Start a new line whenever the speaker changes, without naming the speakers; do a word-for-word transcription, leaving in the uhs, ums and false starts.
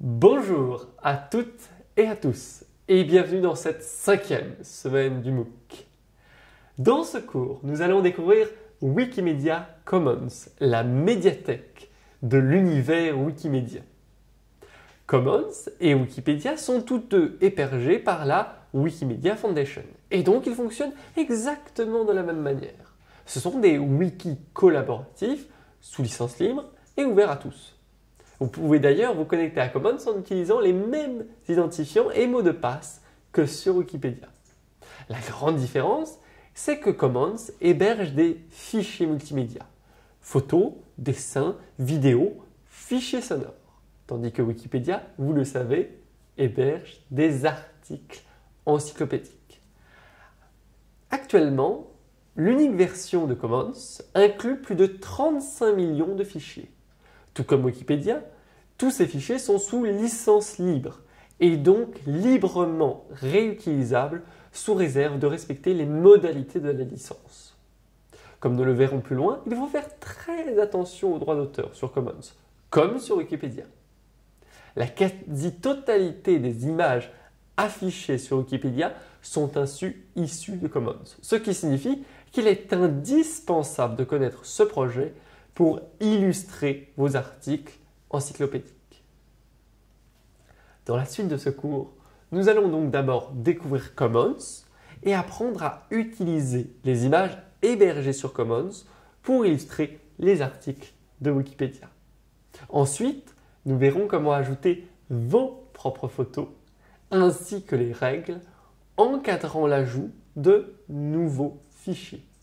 Bonjour à toutes et à tous et bienvenue dans cette cinquième semaine du MOOC. Dans ce cours, nous allons découvrir Wikimedia Commons, la médiathèque de l'univers Wikimedia. Commons et Wikipédia sont tous deux hébergés par la Wikimedia Foundation et donc ils fonctionnent exactement de la même manière. Ce sont des wikis collaboratifs sous licence libre et ouverts à tous. Vous pouvez d'ailleurs vous connecter à Commons en utilisant les mêmes identifiants et mots de passe que sur Wikipédia. La grande différence, c'est que Commons héberge des fichiers multimédia, photos, dessins, vidéos, fichiers sonores, tandis que Wikipédia, vous le savez, héberge des articles encyclopédiques. Actuellement, l'unique version de Commons inclut plus de trente-cinq millions de fichiers. Tout comme Wikipédia, tous ces fichiers sont sous licence libre et donc librement réutilisables sous réserve de respecter les modalités de la licence. Comme nous le verrons plus loin, il faut faire très attention aux droits d'auteur sur Commons, comme sur Wikipédia. La quasi-totalité des images affichées sur Wikipédia sont ainsi issues de Commons, ce qui signifie qu'il est indispensable de connaître ce projet pour illustrer vos articles encyclopédiques. Dans la suite de ce cours, nous allons donc d'abord découvrir Commons et apprendre à utiliser les images hébergées sur Commons pour illustrer les articles de Wikipédia. Ensuite, nous verrons comment ajouter vos propres photos ainsi que les règles encadrant l'ajout de nouveaux fichiers.